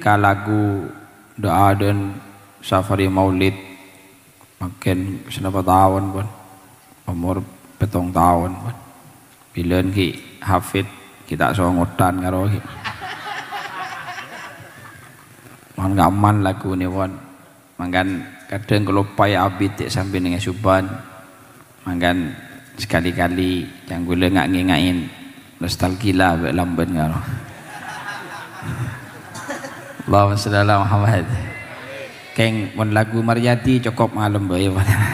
lagu doa dan safari maulid makin senapa tahun pun umur 7 tahun pun bilen ki hafid kita songotan karo ki man gaman lagu ni pun mangkan kadang kalau payah abid tak sampai dengan suban mangkan sekali-kali yang gula ngak-ngain nostalgia lah lamban karo Allahumma shalli ala Muhammad. Keng mon lagu Maryati cukup malam bae.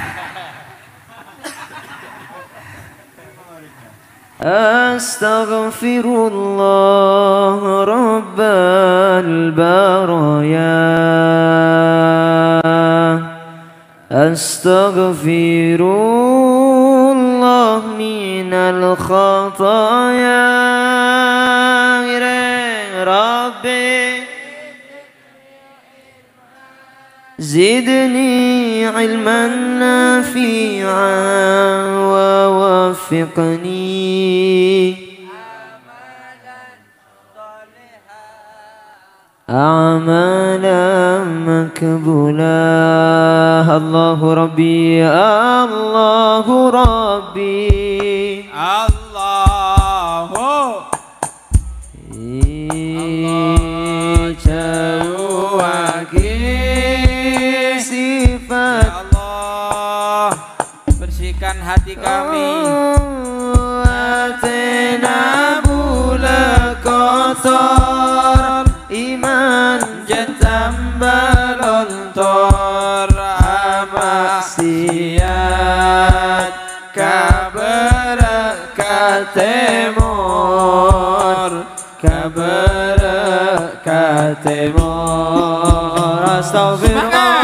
Astaghfirullah rabbal baraya. Astaghfirullah minal khataya. Rabbi زدني علما نافعا ووفقني أعمالا مقبولا الله ربي الله ربي hati kami Atena bula kotor iman jatambah lontor amaksiat kabarakatemor astagfirullah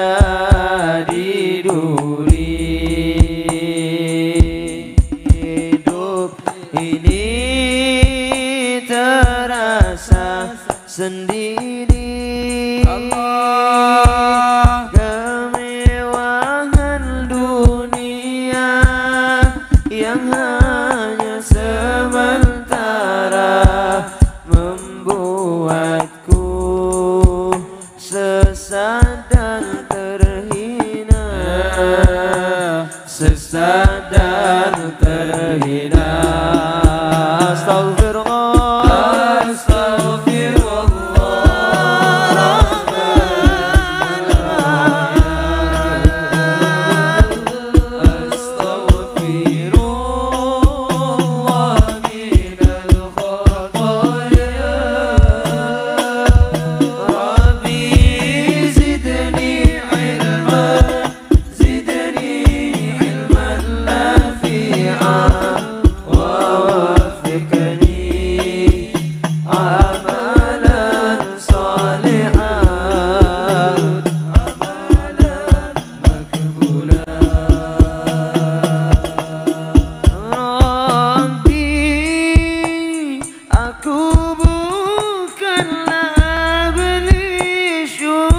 jadi duri. Hidup ini terasa sendiri. Allah. Kemewahan dunia yang hanya sementara membuatku sesat dan terhina, sesat dan terhina. Astagfirullah,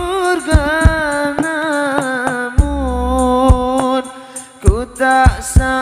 tak